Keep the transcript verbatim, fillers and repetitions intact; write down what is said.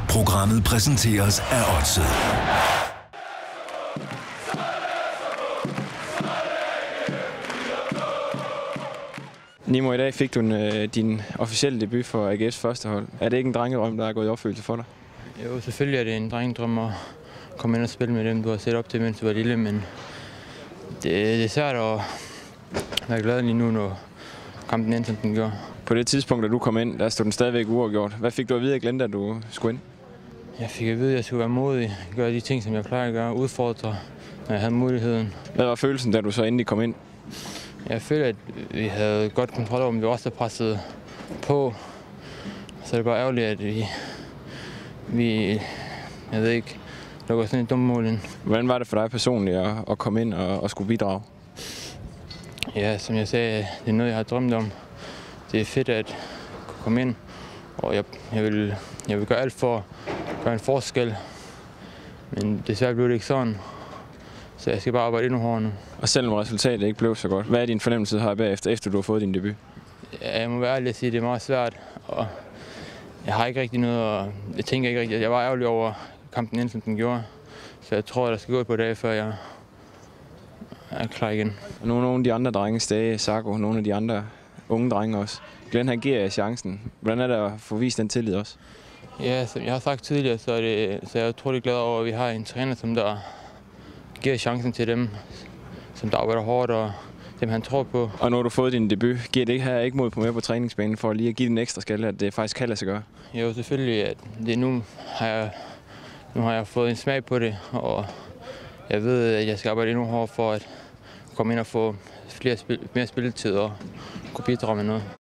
Programmet præsenteres af Odset. Nimo, i dag fik du en, øh, din officielle debut for A G F's første hold. Er det ikke en drengedrøm, der er gået i opfyldelse for dig? Jo, selvfølgelig er det en drengedrøm at komme ind og spille med dem, du har set op til, mens du var lille, men det, det er svært at være glad lige nu, når kampen endte, som den gjorde. På det tidspunkt, da du kom ind, der stod den stadigvæk uafgjort. Hvad fik du at vide af Glenn, da du skulle ind? Jeg fik at vide, at jeg skulle være modig, gøre de ting, som jeg plejer at gøre, udfordre, når jeg havde muligheden. Hvad var følelsen, da du så endelig kom ind? Jeg følte, at vi havde godt kontrol over, men vi også pressede på. Så er det bare ærgerligt, at vi, vi jeg ved ikke, lukker sådan et dumt mål ind. Hvordan var det for dig personligt at, at komme ind og, og skulle bidrage? Ja, som jeg sagde, det er noget, jeg har drømt om. Det er fedt at kunne komme ind, og jeg, jeg, vil, jeg vil gøre alt for at gøre en forskel. Men desværre blev det ikke sådan, så jeg skal bare arbejde endnu hårdere nu. Og selvom resultatet ikke blev så godt, hvad er din fornemmelse her bagefter, efter du har fået din debut? Ja, jeg må være ærlig at sige, at det er meget svært, og jeg har ikke rigtig noget, og jeg tænker ikke rigtig, jeg var ærgerlig over kampen ind, som den gjorde. Så jeg tror, at der skal gå et par dage, før jeg er klar igen. Og nogle af de andre drenge, Stage, Sako, nogle af de andre unge drenge også. Glenn, han giver jer chancen. Hvordan er det at få vist den tillid også? Ja, som jeg har sagt tidligere, så er, det, så er jeg utrolig glad over, at vi har en træner, som der giver chancen til dem, som der arbejder hårdt, og dem han tror på. Og når du har fået din debut, giver det ikke her ikke mod på mere på træningsbanen for lige at give den ekstra skalle, at det faktisk kan lade sig gøre? Jo, selvfølgelig. At det nu, har jeg, nu har jeg fået en smag på det, og jeg ved, at jeg skal arbejde endnu hårdere for at komme ind og få flere spil, mere spilletid og kunne bidrage med noget.